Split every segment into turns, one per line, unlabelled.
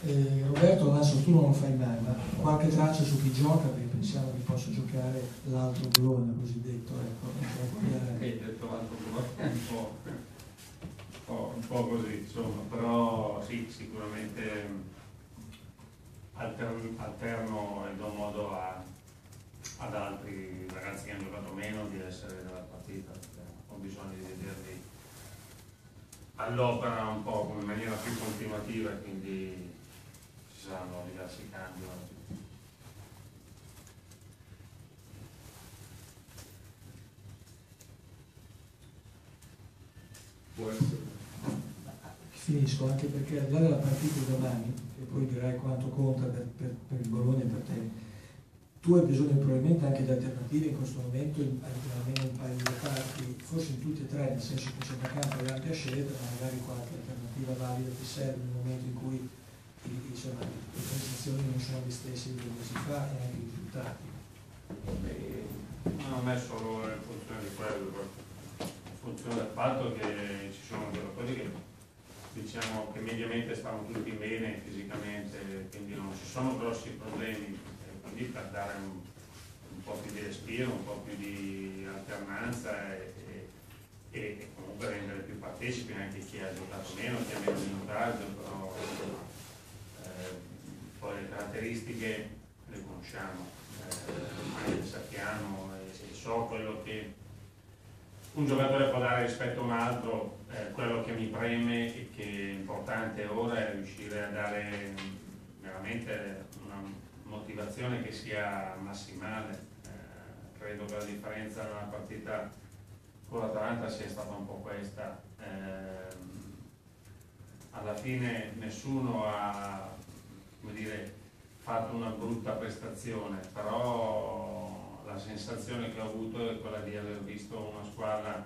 Roberto, adesso tu non lo fai mai, ma qualche traccia su chi gioca, perché pensiamo che possa giocare l'altro Bologna cosiddetto, ecco.
Hai detto l'altro Bologna un po' così, insomma, però sì, sicuramente alterno e do modo ad altri ragazzi che hanno giocato meno di essere nella partita, perché ho bisogno di vederli all'opera un po' in maniera più continuativa, quindi ci saranno diversi cambi oggi.
Può essere.
Finisco anche perché al di là della partita di domani, e poi direi quanto conta per il Bologna e per te, tu hai bisogno probabilmente anche di alternative in questo momento, almeno in un paio di parti, forse in tutti e tre, nel senso che c'è da campo e ampia scelta, ma magari qualche alternativa valida ti serve nel momento in cui insomma, le prestazioni non sono le stesse di due mesi fa e anche i risultati.
Non è solo in funzione di quello, in funzione del fatto che ci sono giocatori che diciamo che mediamente stanno tutti bene fisicamente, quindi non ci sono grossi problemi, quindi per dare un po' più di respiro, un po' più di alternanza e comunque rendere più partecipi anche chi ha giocato meno, chi ha meno minutaggio, però poi le caratteristiche le conosciamo, ormai le sappiamo e so quello che un giocatore può dare rispetto a un altro. Quello che mi preme e che è importante ora è riuscire a dare veramente una motivazione che sia massimale. Credo che la differenza nella partita con l'Atalanta sia stata un po' questa. Alla fine nessuno ha, come dire, fatto una brutta prestazione, però la sensazione che ho avuto è quella di aver visto una squadra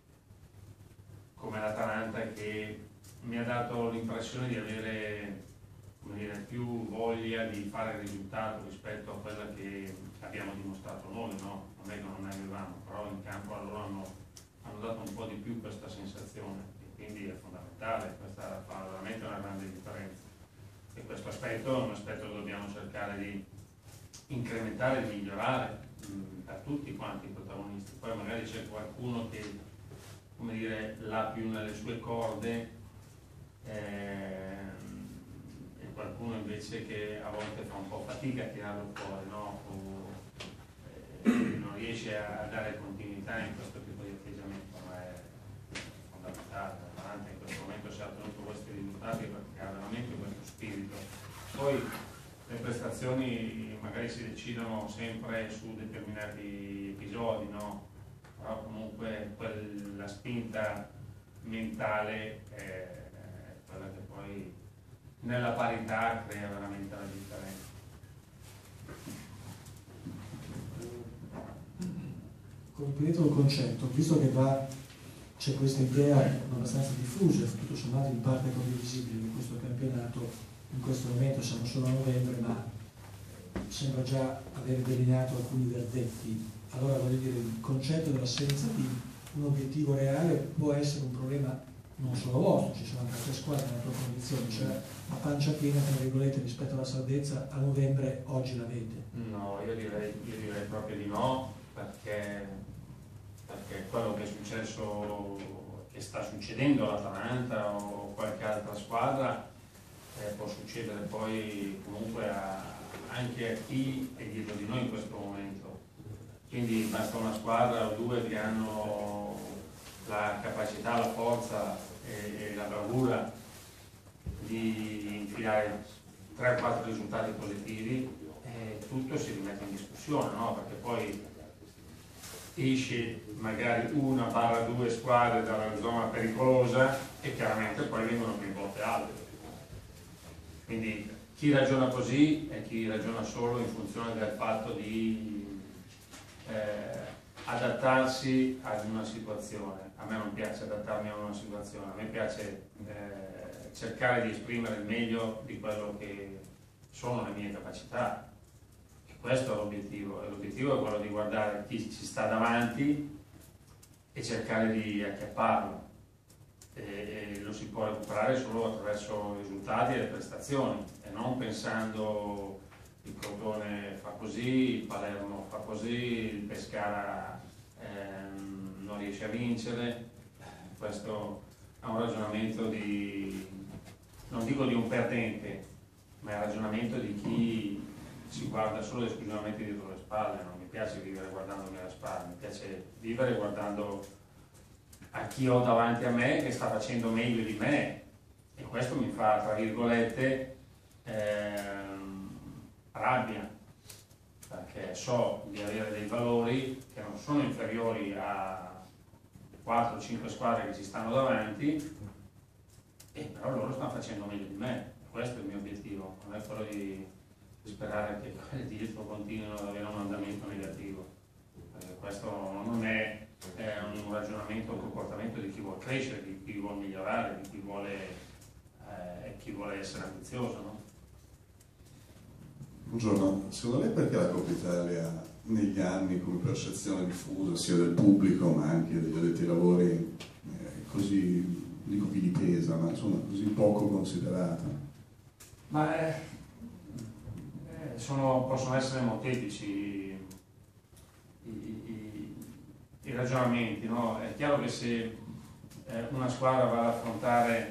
come l'Atalanta che mi ha dato l'impressione di avere, come dire, più voglia di fare il risultato rispetto a quella che abbiamo dimostrato noi, no? Non è che non ne avevamo, però in campo loro hanno dato un po' di più questa sensazione e quindi è fondamentale, questa fa veramente una grande differenza e questo aspetto è un aspetto che dobbiamo cercare di incrementare, di migliorare per tutti quanti i protagonisti. Poi magari c'è qualcuno che, come dire, l'ha più nelle sue corde e qualcuno invece che a volte fa un po' fatica a tirarlo fuori, no? Non riesce a dare continuità in questo tipo di atteggiamento, ma è fondamentale. L'Atalanta in questo momento si è ottenuto questi risultati perché ha veramente questo spirito. Poi le prestazioni magari si decidono sempre su determinati episodi, no? Però comunque la spinta mentale è quella che poi nella parità crea veramente la differenza.
Completo il concetto, visto che c'è questa idea abbastanza diffusa, tutto sommato in parte condivisibile, di questo campionato, in questo momento siamo solo a novembre, ma sembra già aver delineato alcuni verdetti. Allora voglio dire, il concetto dell'assenza di un obiettivo reale può essere un problema non solo vostro, ci sono anche altre squadre nella tua condizione, cioè la pancia piena, tra virgolette, rispetto alla salvezza a novembre oggi l'avete?
No, io direi proprio di no, perché quello che è successo, che sta succedendo all'Atalanta o qualche altra squadra può succedere poi comunque anche a chi è dietro di noi in questo momento. Quindi basta una squadra o due che hanno la capacità, la forza e la bravura di infilare 3-4 risultati positivi e tutto si rimette in discussione, no? Perché poi esce magari 1-2 squadre dalla zona pericolosa e chiaramente poi vengono coinvolte altre. Quindi chi ragiona così è chi ragiona solo in funzione del fatto di adattarsi ad una situazione. A me non piace adattarmi a una situazione, a me piace cercare di esprimere il meglio di quello che sono le mie capacità. E questo è l'obiettivo. E l'obiettivo è quello di guardare chi ci sta davanti e cercare di acchiapparlo. e lo si può recuperare solo attraverso i risultati e le prestazioni, e non pensando il Crotone fa così, il Palermo fa così, il Pescara non riesce a vincere. Questo è un ragionamento non dico di un perdente, ma è un ragionamento di chi si guarda solo ed esclusivamente dietro le spalle. Non mi piace vivere guardandomi alle spalle, mi piace vivere guardando a chi ho davanti a me che sta facendo meglio di me, e questo mi fa, tra virgolette, rabbia, perché so di avere dei valori che non sono inferiori a 4-5 squadre che ci stanno davanti, e però loro stanno facendo meglio di me. Questo è il mio obiettivo, non è quello di sperare che quelli dietro continuino ad avere un andamento negativo, perché questo non è un ragionamento, un comportamento di chi vuole crescere, di chi vuole migliorare, di chi vuole essere ambizioso, no?
Buongiorno, secondo lei perché la Coppa Italia negli anni, come percezione diffusa sia del pubblico ma anche degli addetti ai lavori, così, dico vilipesa, ma insomma così poco considerata?
Ma possono essere molteplici i ragionamenti, no? È chiaro che se una squadra va ad affrontare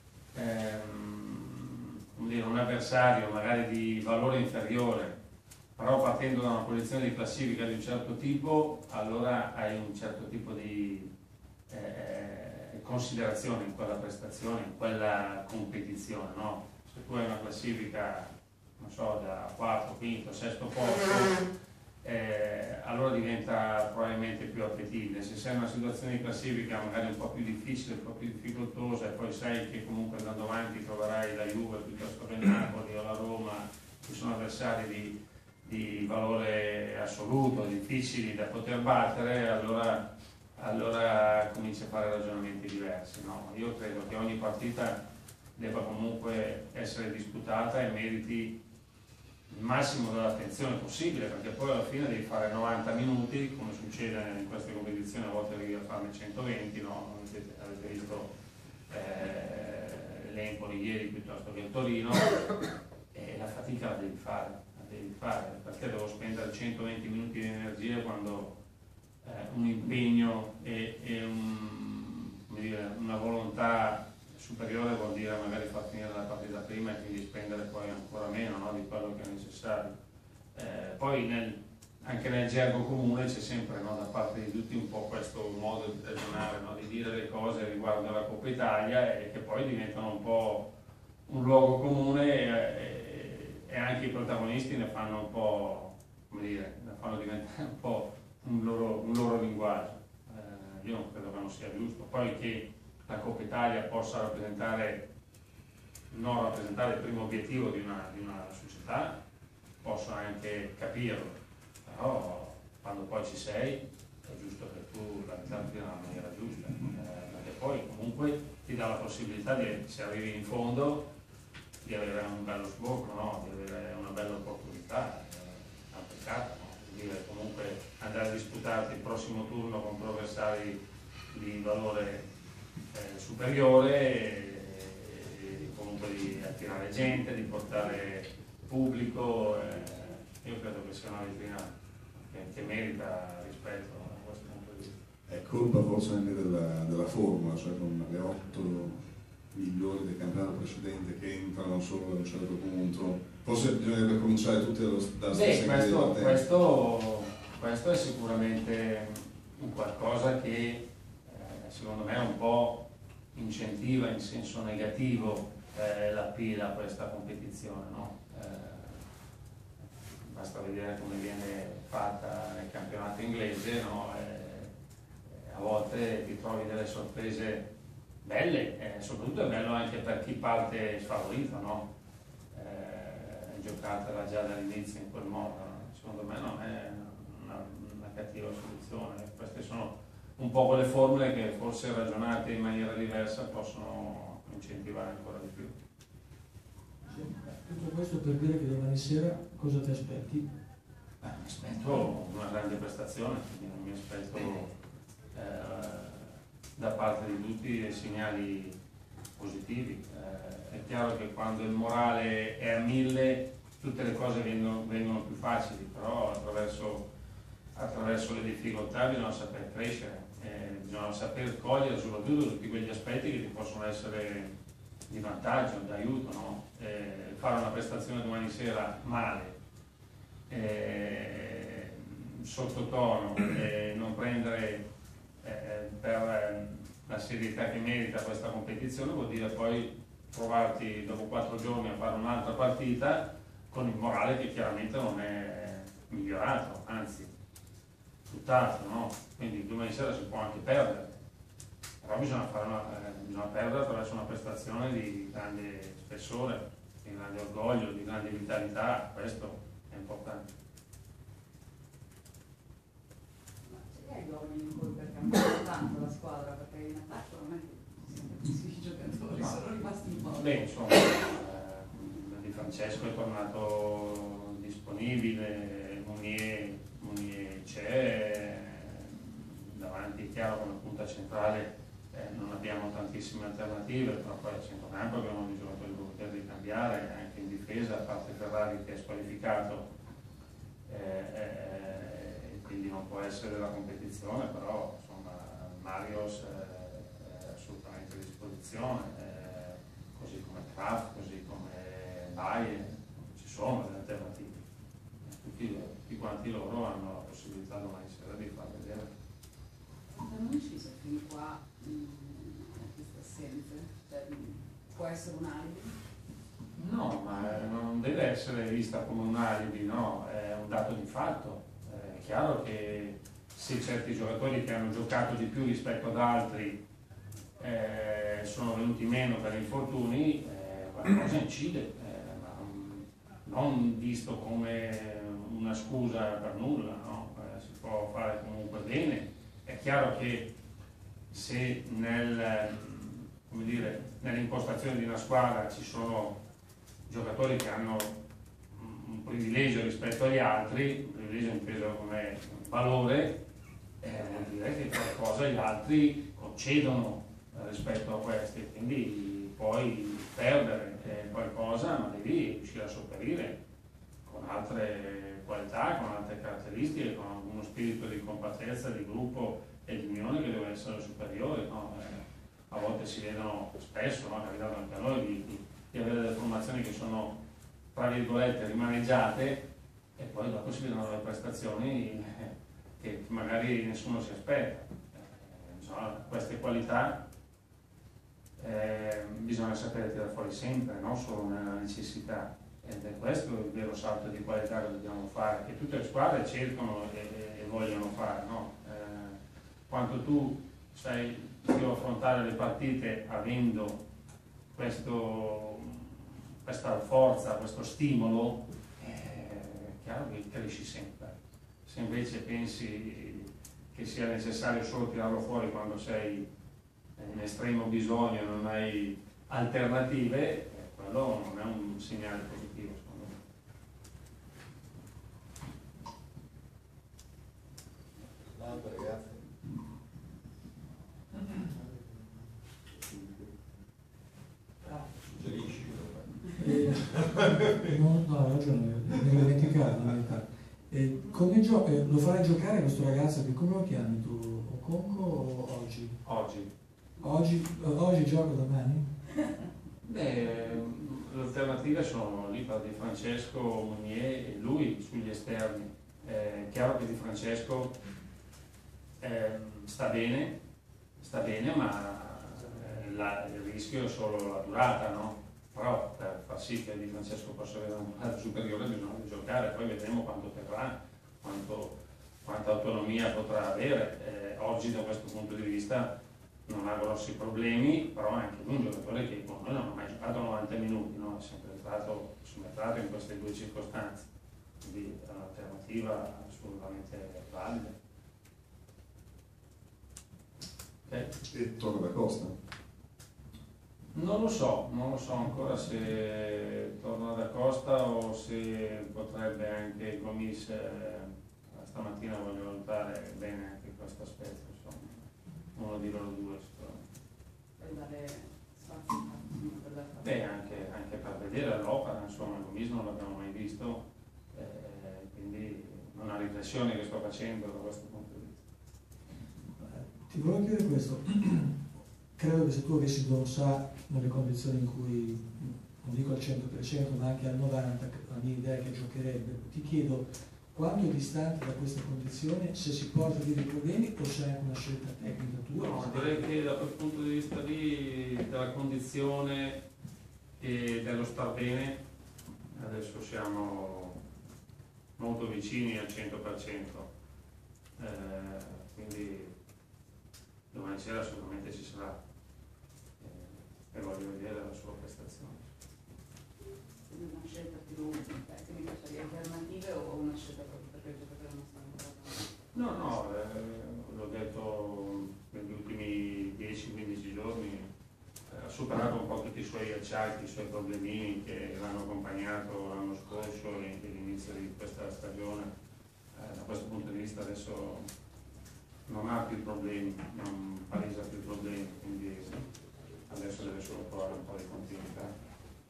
un avversario magari di valore inferiore, però partendo da una posizione di classifica di un certo tipo, allora hai un certo tipo di considerazione in quella prestazione, in quella competizione, no? Se tu hai una classifica, non so, da 4, 5, 6 posto, allora diventa probabilmente più appetibile. Se sei in una situazione di classifica magari un po' più difficile, un po' più difficoltosa, e poi sai che comunque andando avanti troverai la Juve piuttosto che il Napoli o la Roma, che sono avversari di valore assoluto, difficili da poter battere, allora cominci a fare ragionamenti diversi, no? Io credo che ogni partita debba comunque essere disputata e meriti il massimo dell'attenzione possibile, perché poi alla fine devi fare 90 minuti, come succede in queste competizioni, a volte devi farne 120, no? Avete visto l'Empoli ieri piuttosto che il Torino, e la fatica la devi fare, perché devo spendere 120 minuti di energia quando un impegno e una volontà superiore vuol dire magari far finire la partita prima e quindi spendere poi ancora meno, no, di quello che è necessario. Poi anche nel gergo comune c'è sempre, no, da parte di tutti un po' questo modo di ragionare, no, di dire le cose riguardo alla Coppa Italia, e che poi diventano un po' un luogo comune, e anche i protagonisti ne fanno un po', come dire, ne fanno diventare un po' un loro linguaggio. Io non credo che non sia giusto. Poi che la Coppa Italia possa non rappresentare il primo obiettivo di una società, posso anche capirlo, però quando poi ci sei è giusto che tu la interpreti nella maniera giusta, perché poi comunque ti dà la possibilità di, se arrivi in fondo, di avere un bello sbocco, no? Di avere una bella opportunità, è un peccato, no? Dire comunque andare a disputarti il prossimo turno contro avversari di valore superiore, e comunque di attirare gente, di portare pubblico. Io credo che sia una vetrina che merita rispetto da questo punto di vista.
È colpa forse anche della formula, cioè con le 8 migliori del campionato precedente che entrano solo da un certo punto. Forse bisognerebbe cominciare tutti dalla stessa
questo è sicuramente un qualcosa che secondo me un po' incentiva in senso negativo l'appeal a questa competizione, no? Basta vedere come viene fatta nel campionato inglese, no? A volte ti trovi delle sorprese belle, soprattutto è bello anche per chi parte sfavorito, no? Giocatela già dall'inizio in quel modo, no? Secondo me non è una cattiva soluzione. Queste sono un po' quelle formule che forse ragionate in maniera diversa possono incentivare ancora di più.
Tutto questo per dire che domani sera cosa ti aspetti?
Mi aspetto una grande prestazione, quindi non mi aspetto da parte di tutti dei segnali positivi. È chiaro che quando il morale è a 1000 tutte le cose vengono più facili, però attraverso le difficoltà bisogna saper crescere, bisogna saper cogliere soprattutto tutti quegli aspetti che ti possono essere di vantaggio, di aiuto, no? Fare una prestazione domani sera male, sottotono, non prendere per la serietà che merita questa competizione vuol dire poi trovarti dopo 4 giorni a fare un'altra partita con il morale che chiaramente non è migliorato, anzi tutt'altro, no? Quindi domani sera si può anche perdere, però bisogna perdere attraverso una prestazione di grande spessore, di grande orgoglio, di grande vitalità, questo è importante.
Ma c'è uomini in cui per cambiare tanto la squadra, perché in attacco non è che sempre questi giocatori sono rimasti in poco.
Beh, insomma, Di Francesco è tornato disponibile, Mounier c'è, davanti è chiaro come punta centrale non abbiamo tantissime alternative, però poi a centrocampo abbiamo dei giocatori che poter ricambiare, anche in difesa, a parte Ferrari che è squalificato, quindi non può essere della competizione, però insomma Marios è assolutamente a disposizione, così come Kraft, così come Baie, ci sono delle alternative, tutti quanti loro hanno la possibilità domani sera di far vedere.
Non ucciso fin qua queste assenze? Cioè, può essere un alibi?
No, ma non deve essere vista come un alibi, no, è un dato di fatto. È chiaro che se certi giocatori che hanno giocato di più rispetto ad altri sono venuti meno per infortuni, qualcosa incide, ma non visto come una scusa per nulla, no? Si può fare comunque bene. È chiaro che se nell'impostazione di una squadra ci sono giocatori che hanno un privilegio rispetto agli altri, un privilegio inteso come valore, vuol dire che qualcosa gli altri concedono rispetto a questi, quindi puoi perdere qualcosa, ma devi riuscire a sopperire con altre qualità, con altre caratteristiche, con uno spirito di compattezza, di gruppo e di unione che deve essere superiore, no? A volte si vedono spesso, no? È capitato anche a noi di avere delle formazioni che sono tra virgolette rimaneggiate e poi dopo si vedono delle prestazioni che magari nessuno si aspetta. Insomma, queste qualità bisogna sapere tirare fuori sempre, non solo nella necessità, ed è questo il vero salto di qualità che dobbiamo fare, che tutte le squadre cercano e vogliono fare, no? Quanto tu sai più affrontare le partite avendo questa forza, questo stimolo, è chiaro che cresci sempre. Se invece pensi che sia necessario solo tirarlo fuori quando sei in estremo bisogno e non hai alternative, quello non è un segnale positivo, secondo me.
L'altro, ragazzi. Suggerisci?
No, hai ragione, mi ero dimenticato. Lo farai giocare questo ragazzo, che come lo chiami tu? Okonko o oggi? Oggi gioca domani?
Beh, le alternative sono lì per Di Francesco, Mounier e lui sugli esterni. È chiaro che Di Francesco sta bene, ma il rischio è solo la durata, no? Però per far sì che Di Francesco possa avere una durata superiore bisogna giocare, poi vedremo quanto terrà, quanta autonomia potrà avere. Oggi da questo punto di vista non ha grossi problemi, però è anche un giocatore che con noi non ha mai giocato 90 minuti, no? È sempre stato subentrato in queste due circostanze, quindi è un'alternativa assolutamente valida.
E torna da Costa?
Non lo so ancora se torna da Costa o se potrebbe anche Gomis, stamattina voglio valutare bene anche questo aspetto, insomma. uno di loro due sicuramente.
Per dare spazio per la
Beh, anche per vedere l'opera, insomma, il Gomis non l'abbiamo mai visto, quindi è una riflessione che sto facendo da questo punto di vista.
Ti volevo chiedere questo. Credo che se tu avessi Donza nelle condizioni in cui, non dico al 100%, ma anche al 90%, la mia idea è che giocherebbe, ti chiedo quanto è distante da questa condizione, se si porta via dei problemi o se è anche una scelta tecnica tua?
No, direi che da quel punto di vista lì, della condizione e dello star bene, adesso siamo molto vicini al 100%, quindi domani sera sicuramente ci sarà e voglio vedere la sua prestazione.
Quindi una scelta più tecnica, cioè di alternative o una scelta proprio perché il giocatore non sta ancora
No, l'ho detto negli ultimi 10-15 giorni, ha superato un po' tutti i suoi acciacchi, i suoi problemini che l'hanno accompagnato l'anno scorso e all'inizio di questa stagione. Da questo punto di vista adesso non ha più problemi, non palesa più problemi, quindi adesso deve solo trovare un po' di continuità.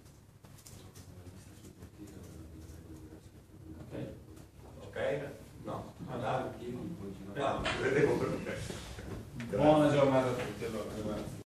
Ok? No.
Allora,
Vedevo per te.
buona giornata a tutti allora.